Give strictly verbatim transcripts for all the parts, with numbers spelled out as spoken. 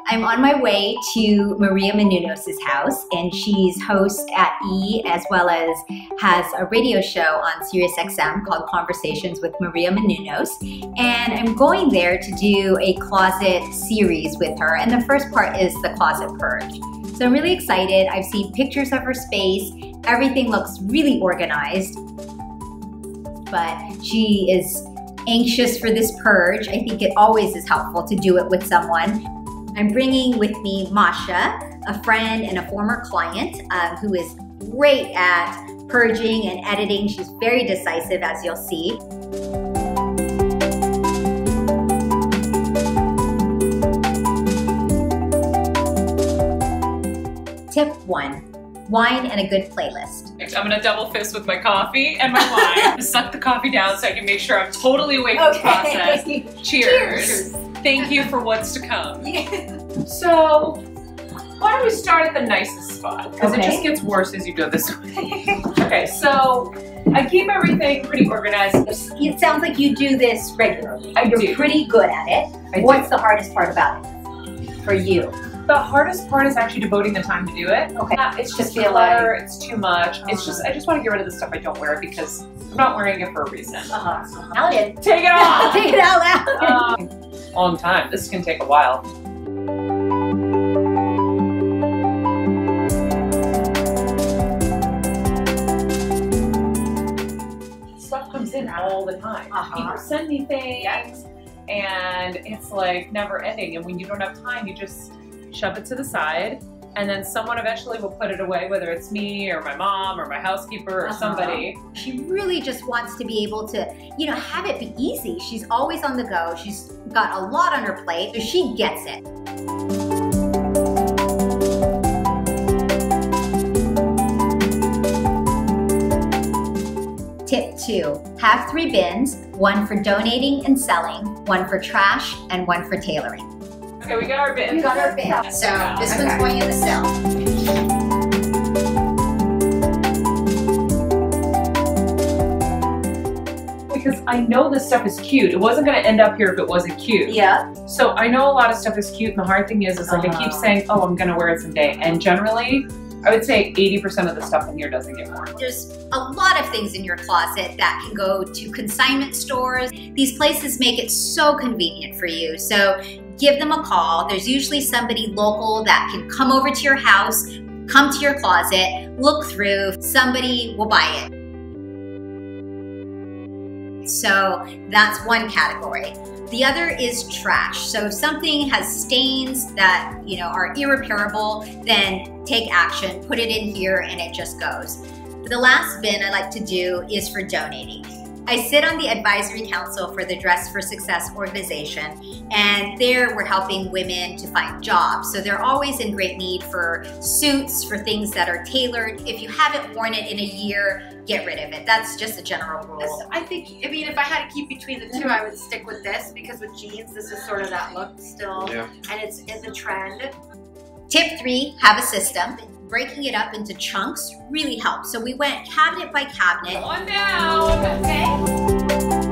I'm on my way to Maria Menounos' house, and she's host at E! As well as has a radio show on Sirius X M called Conversations with Maria Menounos. And I'm going there to do a closet series with her, and the first part is the closet purge. So I'm really excited. I've seen pictures of her space. Everything looks really organized, but she is anxious for this purge. I think it always is helpful to do it with someone. I'm bringing with me Masha, a friend and a former client uh, who is great at purging and editing. She's very decisive, as you'll see. Tip one, wine and a good playlist. I'm gonna double fist with my coffee and my wine. Suck the coffee down so I can make sure I'm totally awake for the process. Cheers. Cheers. Thank you for what's to come. Yeah. So, why don't we start at the nicest spot? Because Okay. it just gets worse as you go this way. Okay, so I keep everything pretty organized. It sounds like you do this regularly. I You're do. pretty good at it. I What's do. the hardest part about it for you? The hardest part is actually devoting the time to do it. Okay. Uh, It's just feel clutter, it's too much. It's Uh-huh. just, I just want to get rid of the stuff I don't wear because I'm not wearing it for a reason. Uh-huh. Now it. Take it off! Take it out loud. um, long time. This can take a while. Stuff comes in all the time. Uh-huh. People send me things, and it's like never ending. And when you don't have time, you just shove it to the side, and then someone eventually will put it away, whether it's me or my mom or my housekeeper or Uh-huh. somebody. She really just wants to be able to, you know, have it be easy. She's always on the go. She's got a lot on her plate, so she gets it. Tip two, have three bins, one for donating and selling, one for trash, and one for tailoring. Okay, we got our bin. We got our bin. So this Okay. one's going in the cell. Because I know this stuff is cute. It wasn't gonna end up here if it wasn't cute. Yeah. So I know a lot of stuff is cute, and the hard thing is, is like I keep Uh-huh. saying, oh, I'm gonna wear it someday. And generally, I would say eighty percent of the stuff in here doesn't get worn. There's a lot of things in your closet that can go to consignment stores. These places make it so convenient for you. So give them a call. There's usually somebody local that can come over to your house, come to your closet, look through, somebody will buy it. So that's one category. The other is trash. So if something has stains that, you know, are irreparable, then take action, put it in here, and it just goes. The last bin I like to do is for donating. I sit on the advisory council for the Dress for Success organization, and there we're helping women to find jobs. So they're always in great need for suits, for things that are tailored. If you haven't worn it in a year, get rid of it. That's just a general rule. I think, I mean, if I had to keep between the two, I would stick with this, because with jeans, this is sort of that look still, Yeah. and it's in the trend. Tip three, have a system. Breaking it up into chunks really helps. So we went cabinet by cabinet. On down. Okay.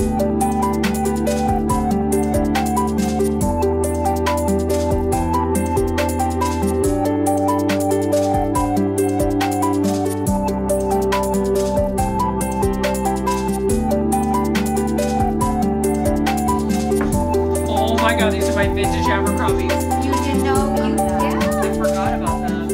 Oh my god, these are my vintage Abercrombies. You didn't know you, yeah. I forgot about them.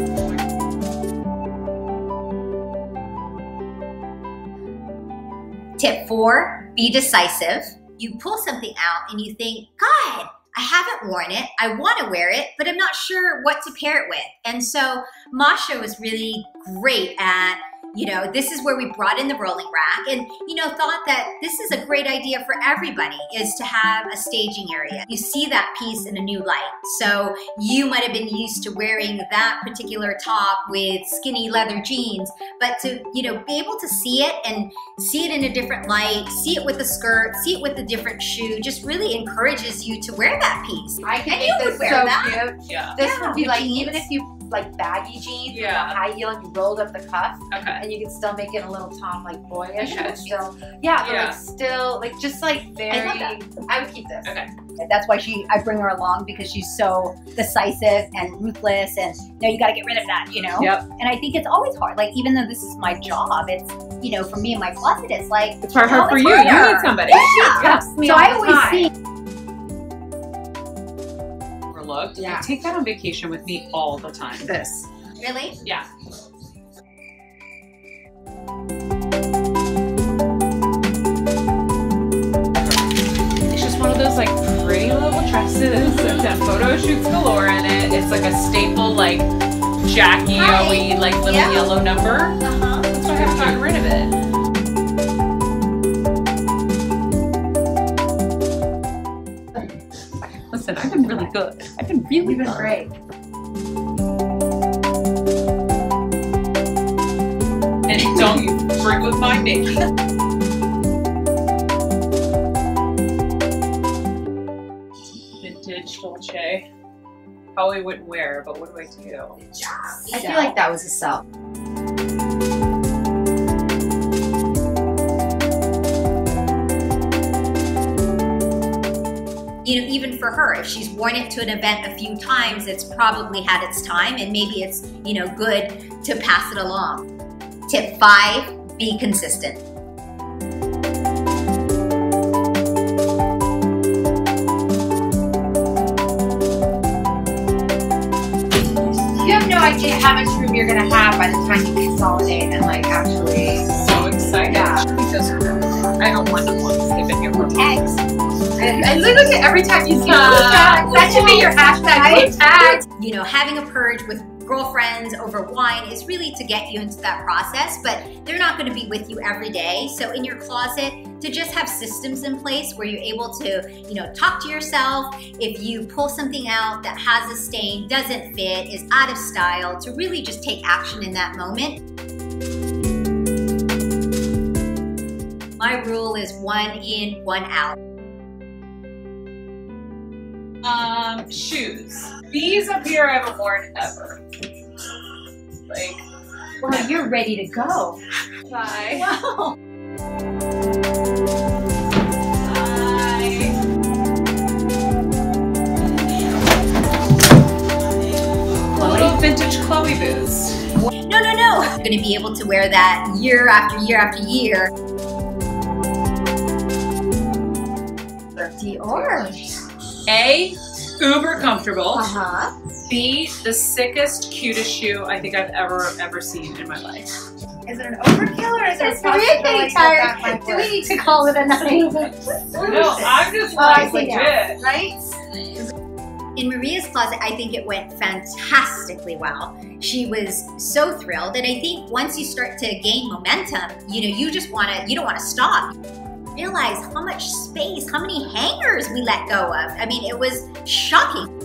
Tip four, be decisive. You pull something out and you think, God, I haven't worn it. I want to wear it, but I'm not sure what to pair it with. And so Masha was really great at, you know, this is where we brought in the rolling rack and, you know, thought that this is a great idea for everybody, is to have a staging area. You see that piece in a new light. So you might have been used to wearing that particular top with skinny leather jeans, but to, you know, be able to see it and see it in a different light, see it with a skirt, see it with a different shoe, just really encourages you to wear that piece. I can And you make would this wear so that. cute. Yeah. This Yeah, would be with like, jeans. even if you like baggy jeans, Yeah. with a high heel, and you rolled up the cuff, Okay. and you can still make it a little Tom like boyish, Okay. but still, yeah, but Yeah. like still, like just like very. I love that. I would keep this. Okay. That's why she, I bring her along because she's so decisive and ruthless, and you know, you got to get rid of that, you know? Yep. And I think it's always hard. Like, even though this is my job, it's, you know, for me in my closet, it's like, It's hard, you know, hard for it's you. You harder. need somebody. Yeah. Cuffs me So all I the always time. see. Overlooked. Yeah. I take that on vacation with me all the time. This. Really? Yeah. It's just one of those like pretty little dresses that have photo shoots galore in it. It's like a staple like Jackie Hi. O-y like little Yeah. yellow number. Uh-huh. That's why I haven't gotten rid of it. Listen, I've been really good. I've been really You've been good. great. And don't you flirt with my Mickey. Vintage Dolce. Probably wouldn't wear, but what do I do? I feel like that was a sell. You know, even for her, if she's worn it to an event a few times, it's probably had its time, and maybe it's, you know, good to pass it along. Tip five, be consistent. You have no idea how much room you're gonna have by the time you consolidate and like actually. So excited. Yeah. Because I don't want to want to skip in here for Tags. I, I literally every time you see Uh, blue tags, that should be your hashtag blue tags. You know, having a purge with girlfriends over wine is really to get you into that process, but they're not going to be with you every day. So in your closet, to just have systems in place where you're able to, you know, talk to yourself. If you pull something out that has a stain, doesn't fit, is out of style, to really just take action in that moment. My rule is one in, one out. Um, shoes. These up here I haven't worn ever. Like, Well, you're ready to go. bye. Wow. Little vintage Chloe boots. No, no, no. You're going to be able to wear that year after year after year. Dior. A, uber comfortable. Uh-huh. B, the sickest, cutest shoe I think I've ever, ever seen in my life. Is it an overkill or is there a Is Maria getting possibility that that tired? might Do we work? need to call it a night? No, I'm just Oh, I like see now. legit. Right? In Maria's closet, I think it went fantastically well. She was so thrilled, and I think once you start to gain momentum, you know, you just want to, you don't want to stop. Realize how much space, how many hangers we let go of. I mean, it was shocking.